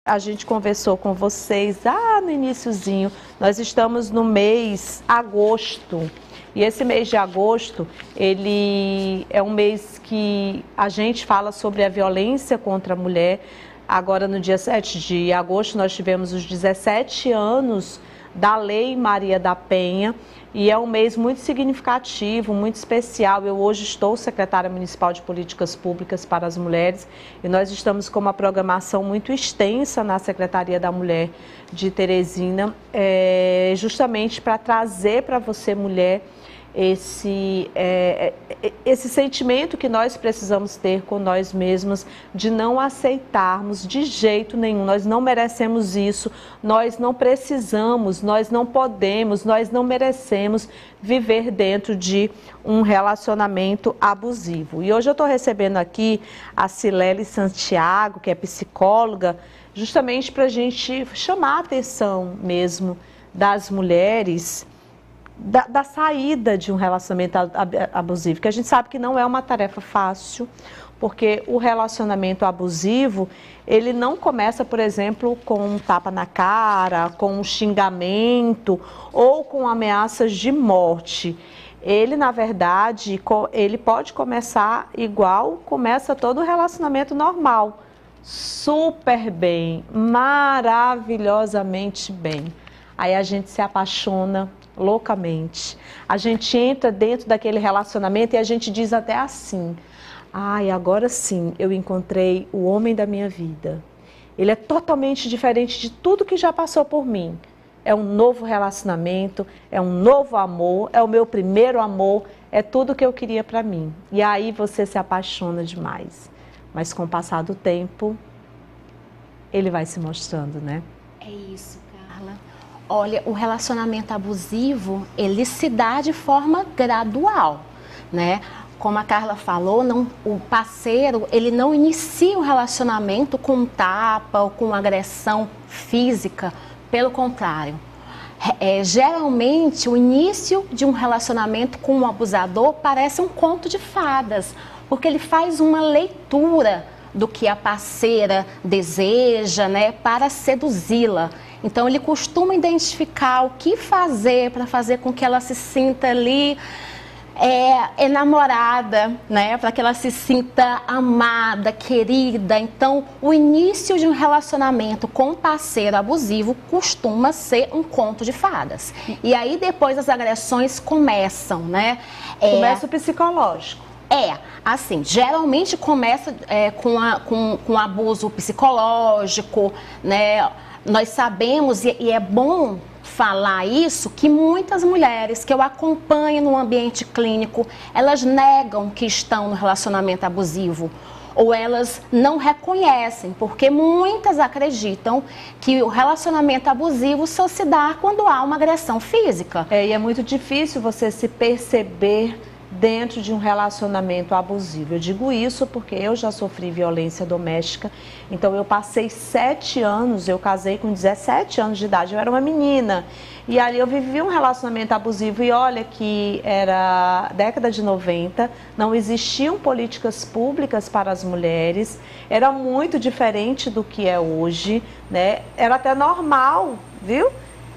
a gente conversou com vocês no iniciozinho, nós estamos no mês agosto. E esse mês de agosto, ele é um mês que a gente fala sobre a violência contra a mulher. Agora, no dia 7 de agosto, nós tivemos os 17 anos da Lei Maria da Penha. E é um mês muito significativo, muito especial. Eu hoje estou secretária municipal de políticas públicas para as mulheres e nós estamos com uma programação muito extensa na Secretaria da Mulher de Teresina, justamente para trazer para você, mulher, esse sentimento que nós precisamos ter com nós mesmos, de não aceitarmos de jeito nenhum, nós não merecemos isso, nós não precisamos, nós não podemos, nós não merecemos viver dentro de um relacionamento abusivo. E hoje eu estou recebendo aqui a Cilele Santiago, que é psicóloga, justamente para a gente chamar a atenção mesmo das mulheres, da saída de um relacionamento abusivo, que a gente sabe que não é uma tarefa fácil, porque o relacionamento abusivo, ele não começa, por exemplo, com um tapa na cara, com um xingamento ou com ameaças de morte. Ele, na verdade, ele pode começar igual começa todo relacionamento normal, super bem, maravilhosamente bem. Aí a gente se apaixona loucamente. A gente entra dentro daquele relacionamento e a gente diz até assim: ai, agora sim, eu encontrei o homem da minha vida. Ele é totalmente diferente de tudo que já passou por mim. É um novo relacionamento, é um novo amor, é o meu primeiro amor, é tudo que eu queria para mim. E aí você se apaixona demais. Mas com o passar do tempo, ele vai se mostrando, né? É isso, Carla. Olha, o relacionamento abusivo, ele se dá de forma gradual, né? Como a Carla falou, o parceiro, ele não inicia o relacionamento com um tapa ou com agressão física, pelo contrário. Geralmente, o início de um relacionamento com um abusador parece um conto de fadas, porque ele faz uma leitura do que a parceira deseja, né, para seduzi-la. Então, ele costuma identificar o que fazer para fazer com que ela se sinta ali enamorada, né, para que ela se sinta amada, querida. Então, o início de um relacionamento com um parceiro abusivo costuma ser um conto de fadas. E aí, depois, as agressões começam, né? Começa o psicológico. Assim, geralmente começa com abuso psicológico, né? Nós sabemos, e é bom falar isso, que muitas mulheres que eu acompanho no ambiente clínico, elas negam que estão no relacionamento abusivo, ou elas não reconhecem, porque muitas acreditam que o relacionamento abusivo só se dá quando há uma agressão física. E é muito difícil você se perceber dentro de um relacionamento abusivo. Eu digo isso porque eu já sofri violência doméstica, então eu passei 7 anos, eu casei com 17 anos de idade, eu era uma menina, e ali eu vivi um relacionamento abusivo, e olha que era década de 90, não existiam políticas públicas para as mulheres, era muito diferente do que é hoje, né? Era até normal, viu?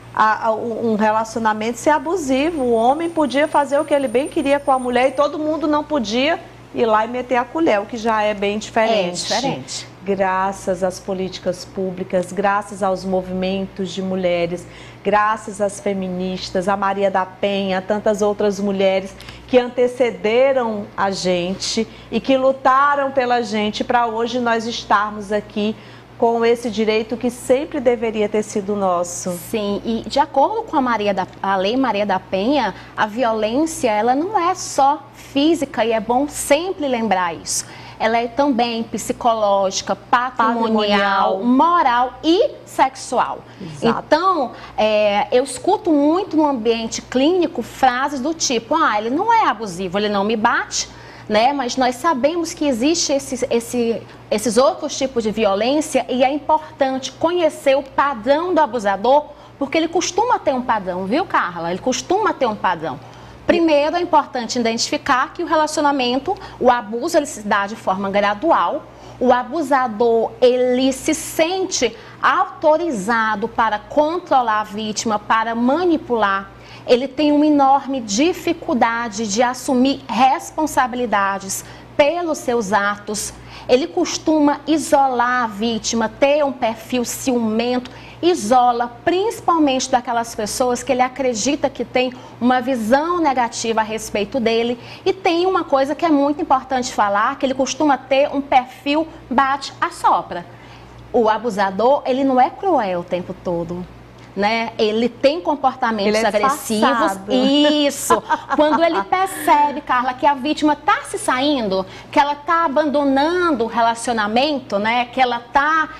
Um relacionamento ser abusivo. O homem podia fazer o que ele bem queria com a mulher e todo mundo não podia ir lá e meter a colher, o que já é bem diferente. É diferente. Graças às políticas públicas, graças aos movimentos de mulheres, graças às feministas, a Maria da Penha, tantas outras mulheres que antecederam a gente e que lutaram pela gente para hoje nós estarmos aqui com esse direito que sempre deveria ter sido nosso. Sim, e de acordo com a Lei Maria da Penha, a violência, ela não é só física, e é bom sempre lembrar isso. Ela é também psicológica, patrimonial, moral e sexual. Exato. Então, eu escuto muito no ambiente clínico frases do tipo: ele não é abusivo, ele não me bate, né? Mas nós sabemos que existe esses outros tipos de violência, e é importante conhecer o padrão do abusador, porque ele costuma ter um padrão, viu, Carla? Ele costuma ter um padrão. Primeiro, é importante identificar que o relacionamento, o abuso, ele se dá de forma gradual. O abusador, ele se sente autorizado para controlar a vítima, para manipular, ele tem uma enorme dificuldade de assumir responsabilidades pelos seus atos. Ele costuma isolar a vítima, ter um perfil ciumento, isola principalmente daquelas pessoas que ele acredita que tem uma visão negativa a respeito dele. E tem uma coisa que é muito importante falar, que ele costuma ter um perfil bate-assopra. O abusador, ele não é cruel o tempo todo, né? Ele tem comportamentos agressivos. Isso. Quando ele percebe, Carla, que a vítima está se saindo, que ela está abandonando o relacionamento, né? Que ela está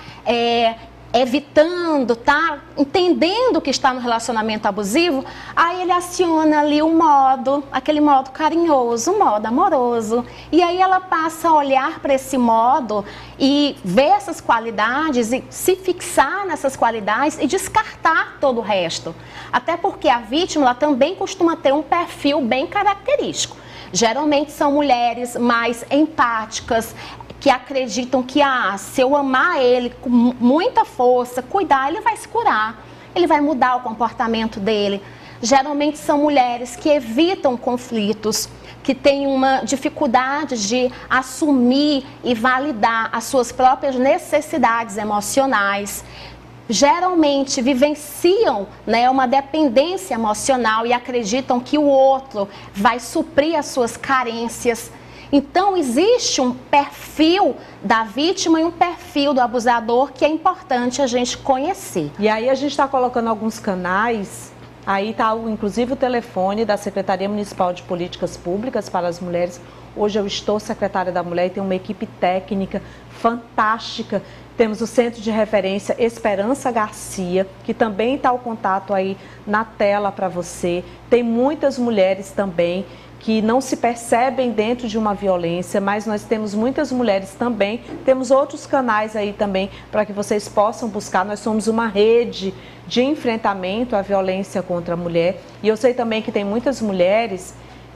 evitando, tá entendendo que está no relacionamento abusivo, aí ele aciona ali o modo, aquele modo carinhoso, o modo amoroso. E aí ela passa a olhar para esse modo e ver essas qualidades e se fixar nessas qualidades e descartar todo o resto. Até porque a vítima ela também costuma ter um perfil bem característico. Geralmente são mulheres mais empáticas, que acreditam que se eu amar ele com muita força, cuidar, ele vai se curar, ele vai mudar o comportamento dele. Geralmente são mulheres que evitam conflitos, que têm uma dificuldade de assumir e validar as suas próprias necessidades emocionais. Geralmente vivenciam, né, uma dependência emocional e acreditam que o outro vai suprir as suas carências. Então, existe um perfil da vítima e um perfil do abusador que é importante a gente conhecer. E aí a gente está colocando alguns canais, aí está inclusive o telefone da Secretaria Municipal de Políticas Públicas para as Mulheres. Hoje eu estou secretária da Mulher e tenho uma equipe técnica fantástica. Temos o Centro de Referência Esperança Garcia, que também está o contato aí na tela para você. Tem muitas mulheres também que não se percebem dentro de uma violência, mas nós temos muitas mulheres também, temos outros canais aí também para que vocês possam buscar. Nós somos uma rede de enfrentamento à violência contra a mulher e eu sei também que tem muitas mulheres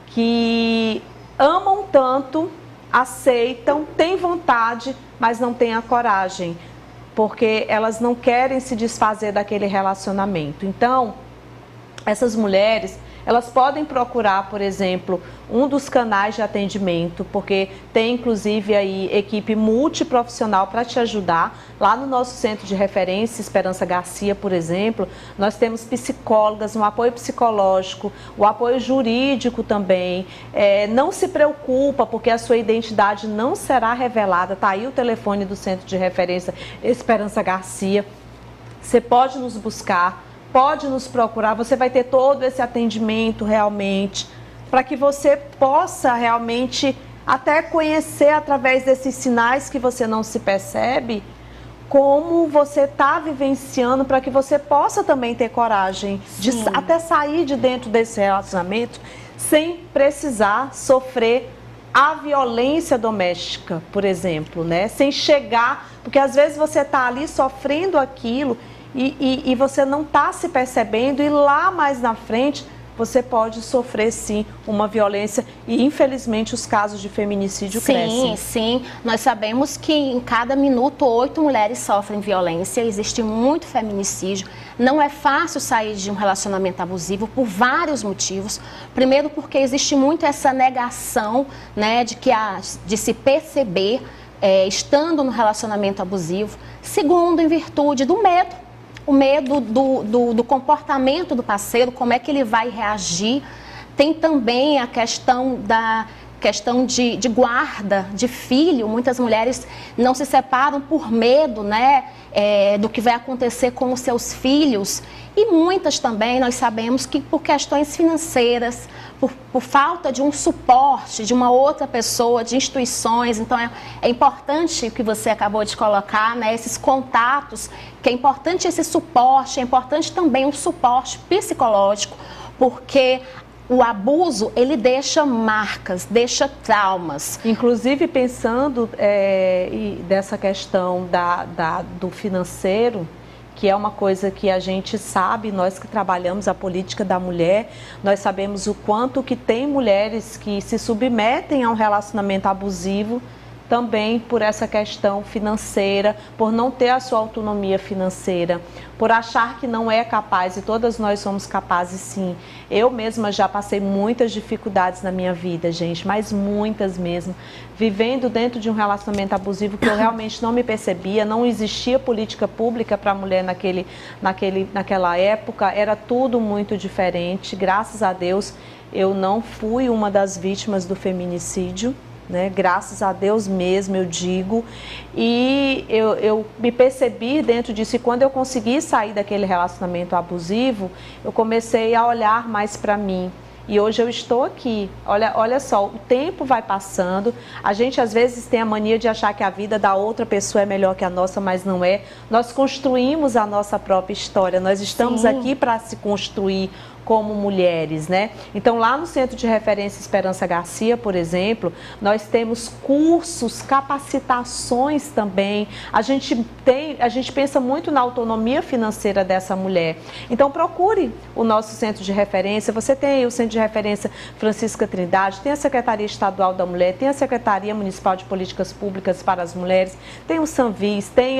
que amam tanto, aceitam, têm vontade, mas não têm a coragem, porque elas não querem se desfazer daquele relacionamento. Então, essas mulheres, elas podem procurar, por exemplo, um dos canais de atendimento, porque tem inclusive aí equipe multiprofissional para te ajudar. Lá no nosso Centro de Referência Esperança Garcia, por exemplo, nós temos psicólogas, um apoio psicológico, o apoio jurídico também. Não se preocupa, porque a sua identidade não será revelada. Está aí o telefone do Centro de Referência Esperança Garcia. Você pode nos buscar, pode nos procurar, você vai ter todo esse atendimento realmente, para que você possa realmente até conhecer através desses sinais que você não se percebe, como você está vivenciando, para que você possa também ter coragem de até sair de dentro desse relacionamento sem precisar sofrer a violência doméstica, por exemplo, né? Sem chegar, porque às vezes você está ali sofrendo aquilo e você não está se percebendo, e lá mais na frente você pode sofrer sim uma violência e infelizmente os casos de feminicídio crescem. Sim, nós sabemos que em cada minuto 8 mulheres sofrem violência, existe muito feminicídio. Não é fácil sair de um relacionamento abusivo por vários motivos. Primeiro porque existe muito essa negação, né, de se perceber estando no relacionamento abusivo. Segundo, em virtude do medo. O medo do comportamento do parceiro, como é que ele vai reagir. Tem também a questão de guarda de filho. Muitas mulheres não se separam por medo, né, do que vai acontecer com os seus filhos. E muitas também, nós sabemos que por questões financeiras, por falta de um suporte de uma outra pessoa, de instituições. Então é importante o que você acabou de colocar, né, esses contatos, que é importante esse suporte, é importante também um suporte psicológico, porque o abuso, ele deixa marcas, deixa traumas. Inclusive pensando dessa questão do financeiro, que é uma coisa que a gente sabe, nós que trabalhamos a política da mulher, nós sabemos o quanto que tem mulheres que se submetem a um relacionamento abusivo também por essa questão financeira, por não ter a sua autonomia financeira, por achar que não é capaz, e todas nós somos capazes sim. Eu mesma já passei muitas dificuldades na minha vida, gente, mas muitas mesmo, vivendo dentro de um relacionamento abusivo que eu realmente não me percebia, não existia política pública para a mulher naquela época, era tudo muito diferente. Graças a Deus, eu não fui uma das vítimas do feminicídio, né? Graças a Deus mesmo, eu digo, e eu me percebi dentro disso, e quando eu consegui sair daquele relacionamento abusivo, eu comecei a olhar mais para mim. E hoje eu estou aqui. Olha só, o tempo vai passando. A gente às vezes tem a mania de achar que a vida da outra pessoa é melhor que a nossa, mas não é. Nós construímos a nossa própria história. Nós estamos aqui para se construir como mulheres, né? Então, lá no Centro de Referência Esperança Garcia, por exemplo, nós temos cursos, capacitações também. A gente pensa muito na autonomia financeira dessa mulher. Então, procure o nosso Centro de Referência. Você tem aí o Centro de Referência Francisca Trindade, tem a Secretaria Estadual da Mulher, tem a Secretaria Municipal de Políticas Públicas para as Mulheres, tem o Sanvis, tem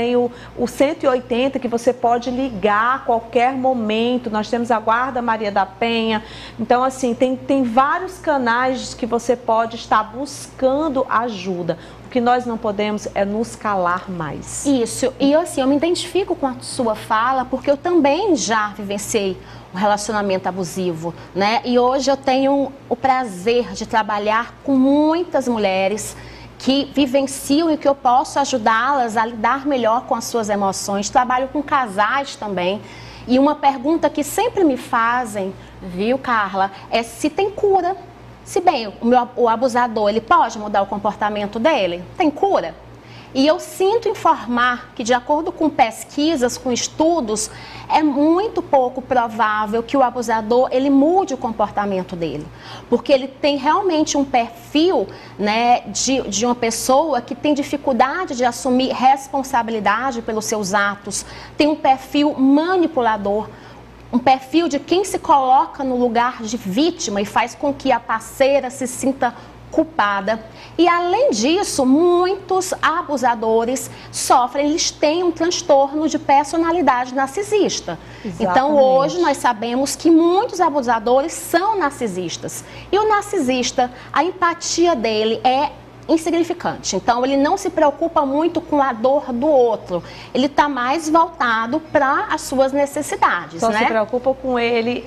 o 180 que você pode ligar a qualquer momento. Nós temos a Guarda Maria da Penha. Então, assim, tem vários canais que você pode estar buscando ajuda. O que nós não podemos é nos calar mais. Isso. E assim, eu me identifico com a sua fala, porque eu também já vivenciei um relacionamento abusivo, né? E hoje eu tenho o prazer de trabalhar com muitas mulheres que vivenciam e que eu posso ajudá-las a lidar melhor com as suas emoções. Trabalho com casais também. E uma pergunta que sempre me fazem, viu, Carla, é se tem cura. Se bem, o abusador, ele pode mudar o comportamento dele? Tem cura? E eu sinto informar que, de acordo com pesquisas, com estudos, é muito pouco provável que o abusador ele mude o comportamento dele. Porque ele tem realmente um perfil, né, de uma pessoa que tem dificuldade de assumir responsabilidade pelos seus atos, tem um perfil manipulador, um perfil de quem se coloca no lugar de vítima e faz com que a parceira se sinta culpada. E além disso, muitos abusadores sofrem, eles têm um transtorno de personalidade narcisista. Exatamente. Então hoje nós sabemos que muitos abusadores são narcisistas. E o narcisista, a empatia dele é insignificante. Então ele não se preocupa muito com a dor do outro. Ele está mais voltado para as suas necessidades, Só né? se preocupa com ele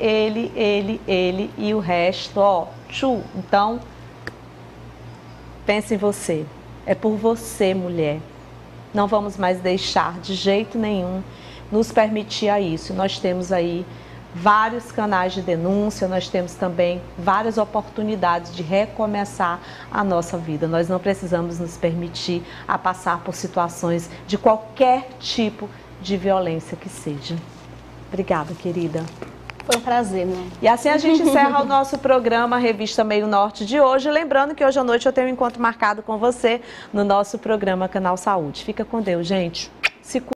e o resto, ó, Então, pense em você. É por você, mulher. Não vamos mais deixar de jeito nenhum nos permitir a isso. Nós temos aí vários canais de denúncia, nós temos também várias oportunidades de recomeçar a nossa vida. Nós não precisamos nos permitir a passar por situações de qualquer tipo de violência que seja. Obrigada, querida. Foi um prazer, né? E assim a gente encerra o nosso programa Revista Meio Norte de hoje. Lembrando que hoje à noite eu tenho um encontro marcado com você no nosso programa Canal Saúde. Fica com Deus, gente. Se